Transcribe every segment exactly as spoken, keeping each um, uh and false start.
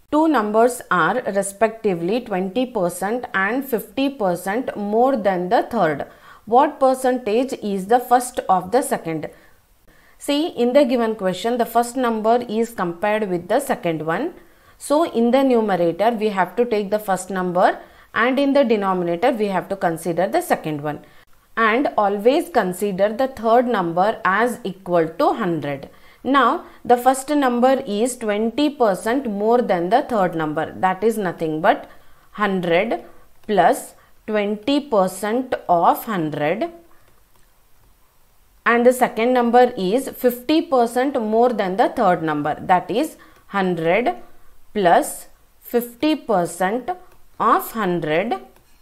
Two numbers are respectively twenty percent and fifty percent more than the third. What percentage is the first of the second? See, in the given question, the first number is compared with the second one. So, in the numerator, we have to take the first number, and in the denominator, we have to consider the second one. And always consider the third number as equal to one hundred. Now, the first number is twenty percent more than the third number. That is nothing but one hundred plus twenty percent of one hundred. And the second number is fifty percent more than the third number. That is one hundred plus fifty percent of one hundred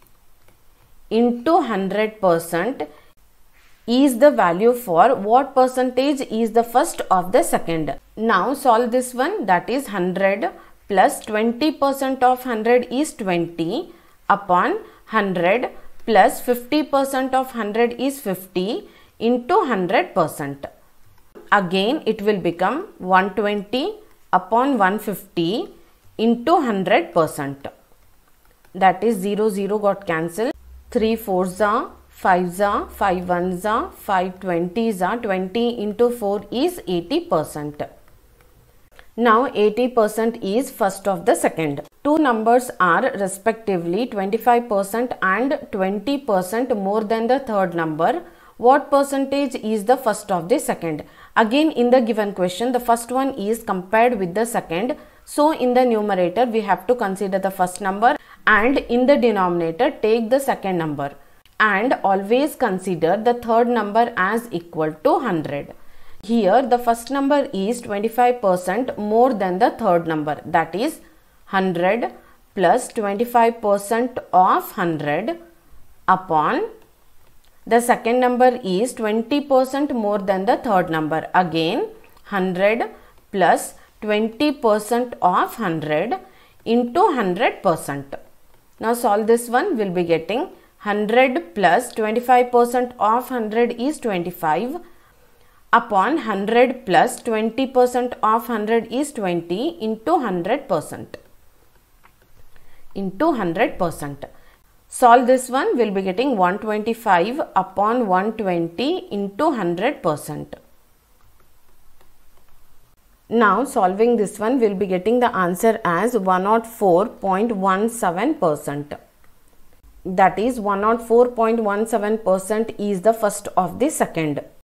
into one hundred percent is the value for what percentage is the first of the second. Now solve this one. That is one hundred plus twenty percent of one hundred is twenty upon one hundred plus fifty percent of one hundred is fifty into one hundred percent. Again it will become one hundred twenty upon one hundred fifty into one hundred percent. That is zero zero got cancelled. three fours are fives are, five ones are, five twenties are, twenty into four is eighty percent. Now eighty percent is first of the second. Two numbers are respectively twenty-five percent and twenty percent more than the third number. What percentage is the first of the second? Again in the given question, the first one is compared with the second. So in the numerator we have to consider the first number, and in the denominator take the second number, and always consider the third number as equal to one hundred. Here the first number is twenty-five percent more than the third number. That is one hundred plus twenty-five percent of one hundred upon the second number is twenty percent more than the third number. Again one hundred plus twenty percent of one hundred into one hundred percent. Now solve this one. We'll be getting one hundred plus twenty-five percent of one hundred is twenty-five upon one hundred plus twenty percent of one hundred is twenty into one hundred percent. Into one hundred percent. Solve this one. We'll be getting one hundred twenty-five upon one hundred twenty into one hundred percent. Now solving this one, we'll be getting the answer as one hundred four point one seven percent. That is one hundred four point one seven percent is the first of the second.